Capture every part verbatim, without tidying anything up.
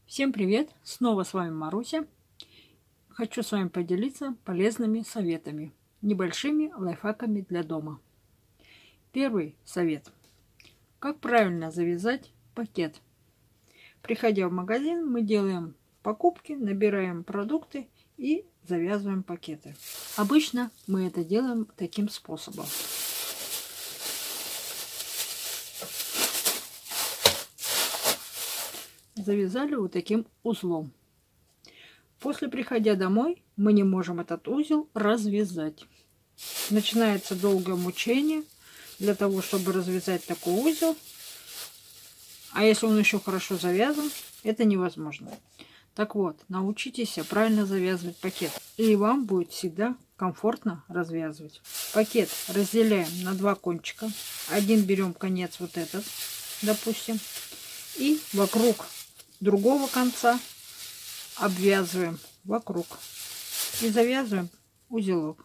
Всем привет! Снова с вами Маруся. Хочу с вами поделиться полезными советами, небольшими лайфхаками для дома. Первый совет. Как правильно завязать пакет. Приходя в магазин, мы делаем покупки, набираем продукты и завязываем пакеты. Обычно мы это делаем таким способом. Завязали вот таким узлом. После приходя домой мы не можем этот узел развязать. Начинается долгое мучение для того, чтобы развязать такой узел. А если он еще хорошо завязан, это невозможно. Так вот, научитесь правильно завязывать пакет, и вам будет всегда комфортно развязывать. Пакет разделяем на два кончика. Один берем конец вот этот, допустим, и вокруг другого конца обвязываем вокруг и завязываем узелок.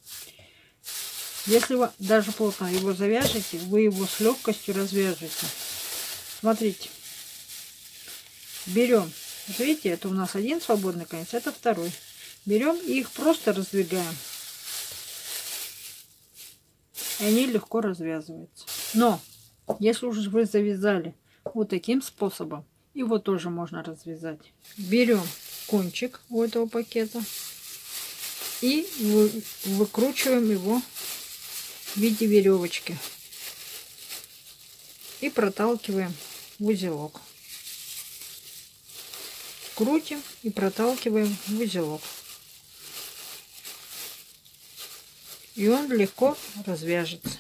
Если вы даже плотно его завяжете, вы его с легкостью развяжете. Смотрите, берем, видите, это у нас один свободный конец, это второй. Берем и их просто раздвигаем, и они легко развязываются. Но если уже вы завязали вот таким способом, его тоже можно развязать. Берем кончик у этого пакета и вы, выкручиваем его в виде веревочки и проталкиваем в узелок. Крутим и проталкиваем в узелок. И он легко развяжется.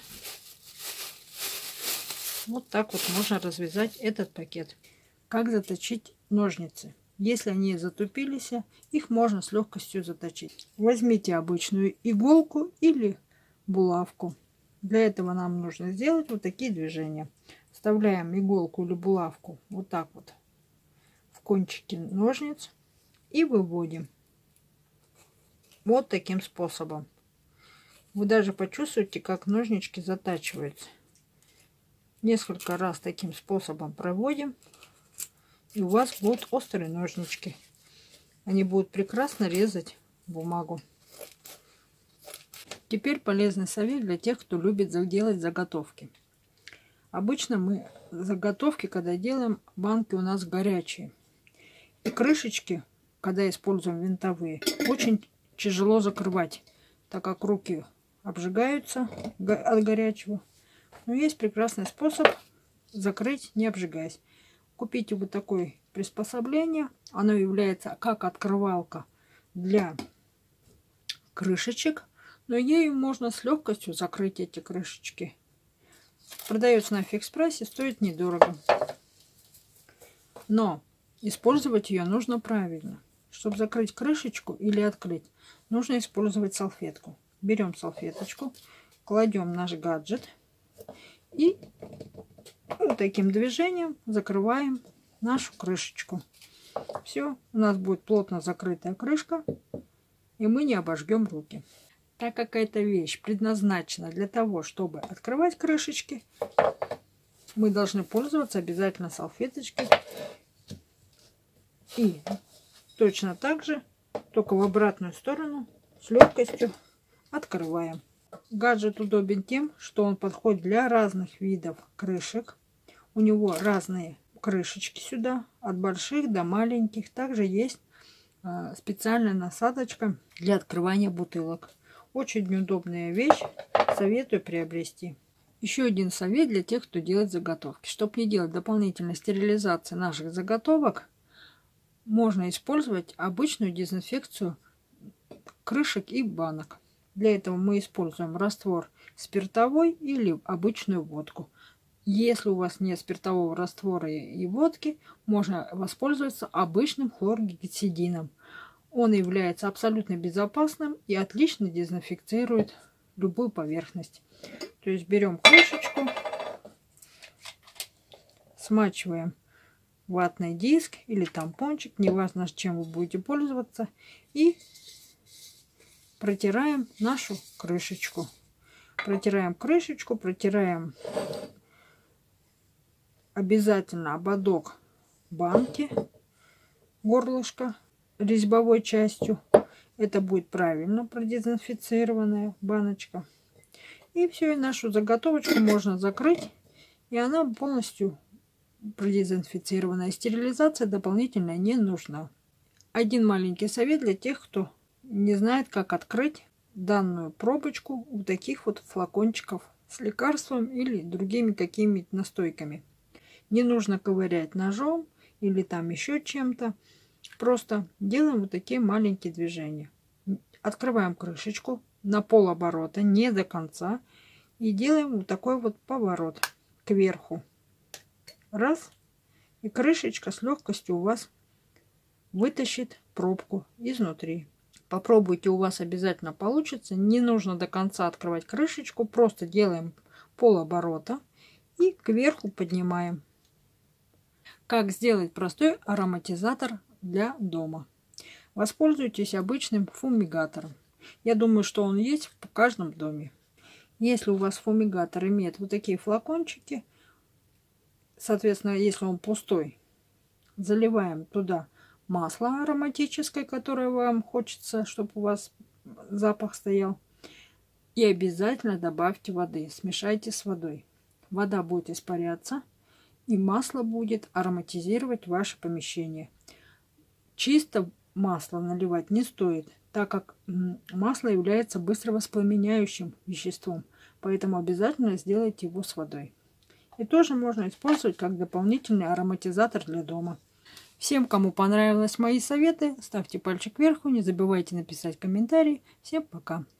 Вот так вот можно развязать этот пакет. Как заточить ножницы? Если они затупились, их можно с легкостью заточить. Возьмите обычную иголку или булавку. Для этого нам нужно сделать вот такие движения. Вставляем иголку или булавку вот так вот в кончики ножниц и выводим. Вот таким способом. Вы даже почувствуете, как ножнички затачиваются. Несколько раз таким способом проводим. И у вас будут острые ножнички. Они будут прекрасно резать бумагу. Теперь полезный совет для тех, кто любит делать заготовки. Обычно мы заготовки, когда делаем, банки у нас горячие. И крышечки, когда используем винтовые, очень тяжело закрывать, так как руки обжигаются от горячего. Но есть прекрасный способ закрыть, не обжигаясь. Купите вот такое приспособление. Оно является как открывалка для крышечек. Но ею можно с легкостью закрыть эти крышечки. Продается на Фикс-прайсе, стоит недорого. Но использовать ее нужно правильно. Чтобы закрыть крышечку или открыть, нужно использовать салфетку. Берем салфеточку, кладем наш гаджет и вот таким движением закрываем нашу крышечку. Все, у нас будет плотно закрытая крышка, и мы не обожгем руки. Так как эта вещь предназначена для того, чтобы открывать крышечки, мы должны пользоваться обязательно салфеточкой. И точно так же, только в обратную сторону, с легкостью открываем. Гаджет удобен тем, что он подходит для разных видов крышек. У него разные крышечки сюда, от больших до маленьких. Также есть специальная насадочка для открывания бутылок. Очень удобная вещь, советую приобрести. Еще один совет для тех, кто делает заготовки. Чтобы не делать дополнительной стерилизации наших заготовок, можно использовать обычную дезинфекцию крышек и банок. Для этого мы используем раствор спиртовой или обычную водку. Если у вас нет спиртового раствора и водки, можно воспользоваться обычным хлоргексидином. Он является абсолютно безопасным и отлично дезинфицирует любую поверхность. То есть берем крышечку, смачиваем ватный диск или тампончик, неважно, чем вы будете пользоваться, и протираем нашу крышечку. Протираем крышечку, протираем обязательно ободок банки. горлышко резьбовой частью. Это будет правильно продезинфицированная баночка. И все, и нашу заготовочку можно закрыть. И она полностью продезинфицированная. Стерилизация дополнительная не нужна. Один маленький совет для тех, кто не знает, как открыть данную пробочку у таких вот флакончиков с лекарством или другими какими-то настойками. Не нужно ковырять ножом или там еще чем-то. Просто делаем вот такие маленькие движения. Открываем крышечку на полоборота, не до конца. И делаем вот такой вот поворот кверху. Раз. И крышечка с легкостью у вас вытащит пробку изнутри. Попробуйте, у вас обязательно получится. Не нужно до конца открывать крышечку. Просто делаем полоборота и кверху поднимаем. Как сделать простой ароматизатор для дома? Воспользуйтесь обычным фумигатором. Я думаю, что он есть в каждом доме. Если у вас фумигатор имеет вот такие флакончики, соответственно, если он пустой, заливаем туда масло ароматическое, которое вам хочется, чтобы у вас запах стоял. И обязательно добавьте воды, смешайте с водой. Вода будет испаряться, и масло будет ароматизировать ваше помещение. Чисто масло наливать не стоит, так как масло является быстро воспламеняющим веществом. Поэтому обязательно сделайте его с водой. И тоже можно использовать как дополнительный ароматизатор для дома. Всем, кому понравились мои советы, ставьте пальчик вверх, не забывайте написать комментарий. Всем пока!